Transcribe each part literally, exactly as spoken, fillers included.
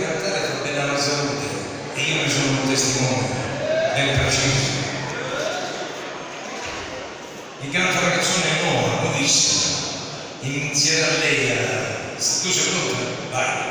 cantare fa bene alla salute e io ne sono un testimone ben preciso. Mi canta una canzone nuova, nuovissima, inizierà lei a... tu sei pronta? Vai!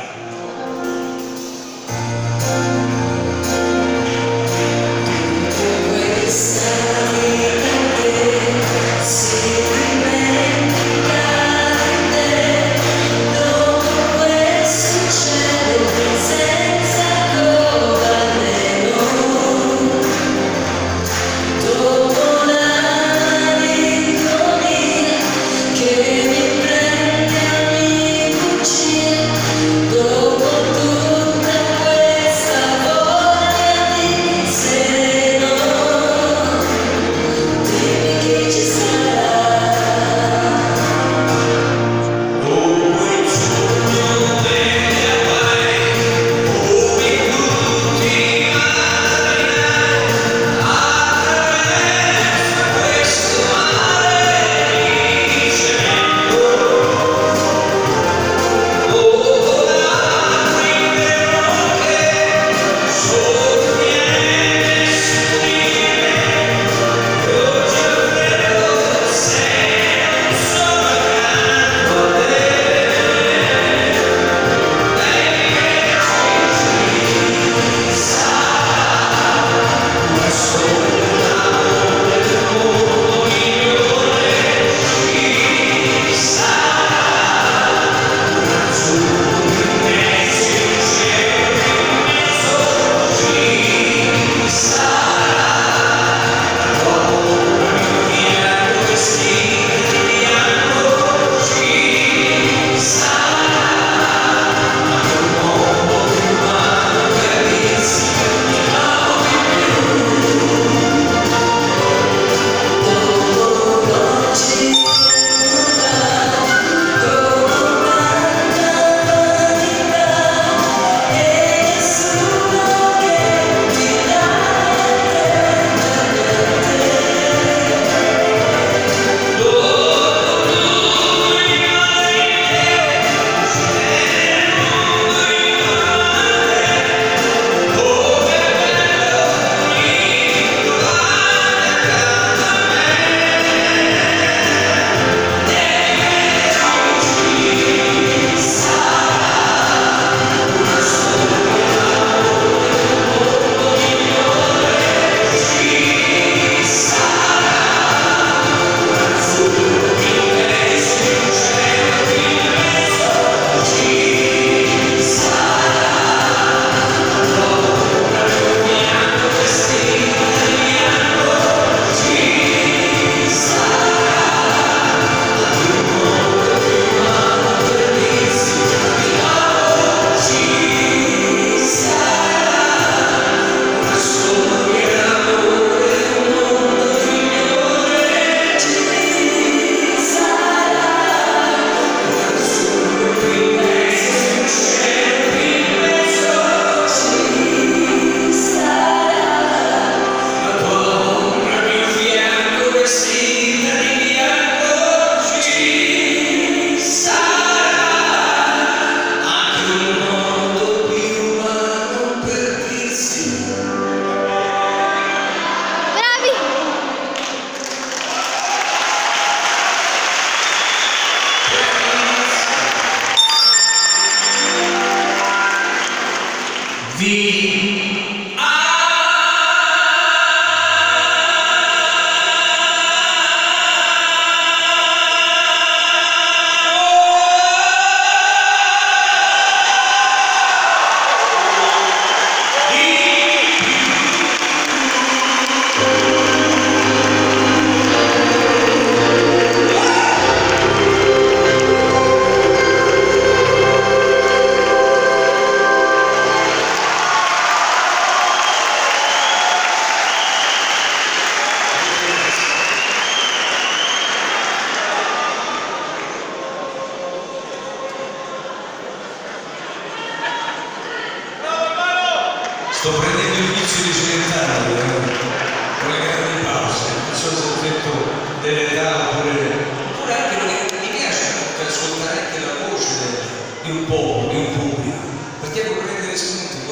Sto prendendo il vizio di Celentano, eh, con le grandi pause, non so se ho detto dell'età oppure, oppure anche perché mi piace ascoltare anche la voce del, di un popolo, di un pubblico, perché vorrei rendere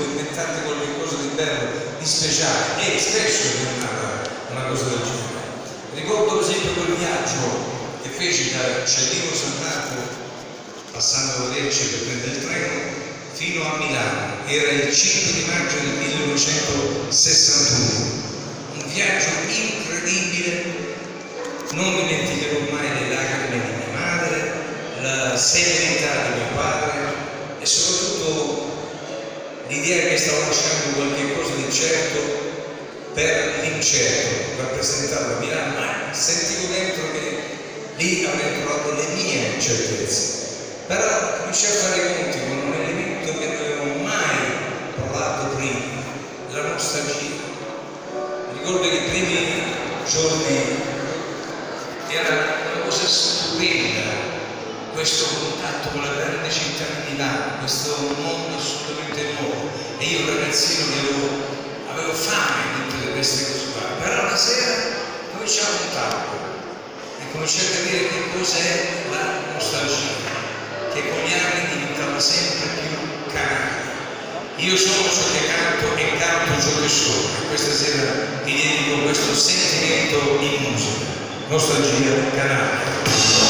devo inventarti qualcosa di bello, di speciale, e spesso è una, una cosa del genere. Ricordo per esempio quel viaggio che feci da Cellino San Marco, passando da Lecce per prendere il treno, fino a Milano. Era il cinque di maggio del millenovecentosessantuno. Un viaggio incredibile. Non dimenticherò mai le lacrime di mia madre, la serenità di mio padre e soprattutto l'idea che stavo lasciando qualche cosa di certo per l'incerto rappresentato a Milano, ma sentivo dentro che lì avrei trovato le mie certezze. Però cominciai a fare i conti con un elemento che non avevo mai provato prima, la nostalgia. Ricordo che i primi giorni era una cosa stupenda, questo contatto con la grande città di Milano, questo mondo assolutamente nuovo. E io ragazzino che avevo, avevo fame di tutte queste cose qua. Però la sera cominciavo un tavolo e cominciai a capire che cos'è la nostalgia, che con gli anni diventava sempre più canale. Io sono ciò che canto e canto ciò che sono, e questa sera vi dedico questo sentimento in musica. Nostalgia canale.